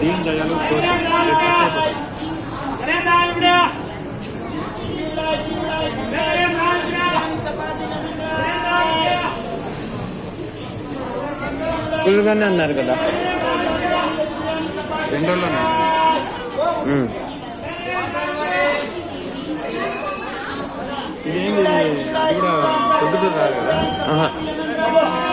దీని దయాలు ఫుల్గానే అన్నారు కదా 2 రోజుల్లోనే. ఇదేంటి అది కూడా పొద్దుటూరు రాదు కదా.